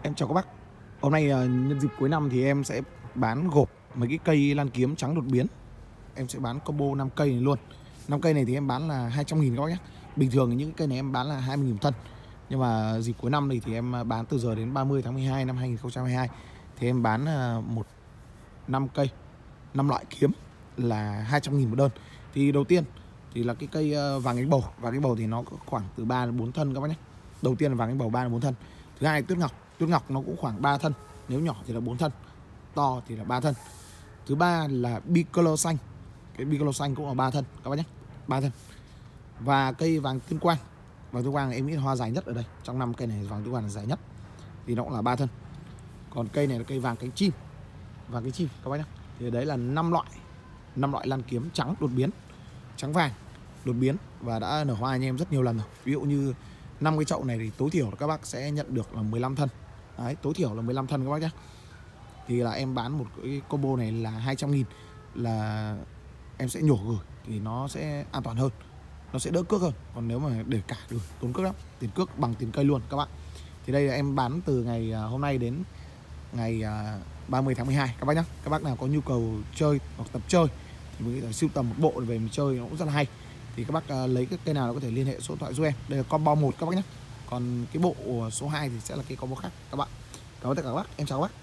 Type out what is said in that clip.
Em chào các bác. Hôm nay nhân dịp cuối năm thì em sẽ bán gộp mấy cái cây lan kiếm trắng đột biến. Em sẽ bán combo 5 cây này luôn. 5 cây này thì em bán là 200.000 các bác nhé. Bình thường thì những cái cây này em bán là 20.000 thân. Nhưng mà dịp cuối năm này thì em bán từ giờ đến 30 tháng 12 năm 2022 thì em bán 5 cây, 5 loại kiếm là 200.000 một đơn. Thì đầu tiên thì là cái cây vàng cánh bầu. Vàng cánh bầu thì nó có khoảng từ 3 đến 4 thân các bác nhé. Đầu tiên là vàng cánh bầu 3 đến 4 thân. Thứ hai là tuyết ngọc. Tuyết ngọc nó cũng khoảng 3 thân, nếu nhỏ thì là 4 thân, to thì là 3 thân. Thứ ba là bicolor xanh. Cái bicolor xanh cũng là 3 thân các bác nhé, 3 thân. Và cây vàng tiên quang. Vàng tiên quang em nghĩ là hoa dài nhất ở đây. Trong 5 cây này vàng tiên quang là dài nhất, thì nó cũng là 3 thân. Còn cây này là cây vàng cánh chim. Vàng cánh chim các bác nhé. Thì đấy là 5 loại lan kiếm trắng đột biến, trắng vàng đột biến và đã nở hoa anh em rất nhiều lần rồi. Ví dụ như 5 cái chậu này thì tối thiểu là các bác sẽ nhận được là 15 thân. Đấy, tối thiểu là 15 thân các bác nhé. Thì là em bán một cái combo này là 200.000, là em sẽ nhổ gửi thì nó sẽ an toàn hơn, nó sẽ đỡ cước hơn. Còn nếu mà để cả gửi tốn cước lắm, tiền cước bằng tiền cây luôn các bạn. Thì đây là em bán từ ngày hôm nay đến ngày 30 tháng 12 các bác nhé. Các bác nào có nhu cầu chơi hoặc tập chơi thì mình có thể sưu tầm một bộ về mình chơi, nó cũng rất là hay. Thì các bác lấy cái cây nào nó có thể liên hệ số điện thoại giúp em. Đây là combo 1 các bác nhé. Còn cái bộ số 2 thì sẽ là cái combo khác các bạn. Cảm ơn tất cả các bác, em chào các bác.